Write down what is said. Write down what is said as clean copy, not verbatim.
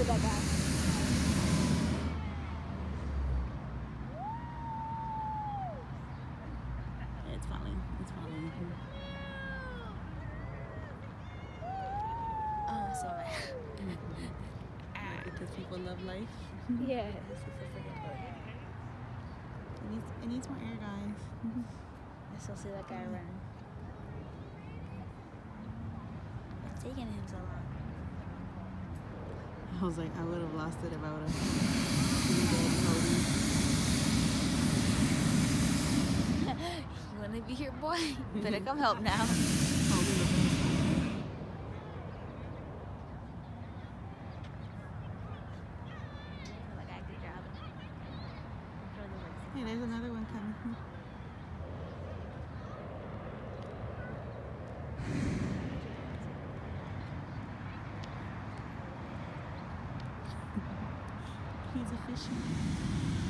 at that guy. It's falling. It's falling. Oh, so bad. Because people love life. Yes, it's a freaking toy. It needs more air, guys. I still see that guy running. What's taking him so long? I was like, I would have lost it if I would have. You wanna be here, boy? Better come help now. Holding the bus. That guy, good job. Control the horse. Hey, there's another one coming. He's a fisherman.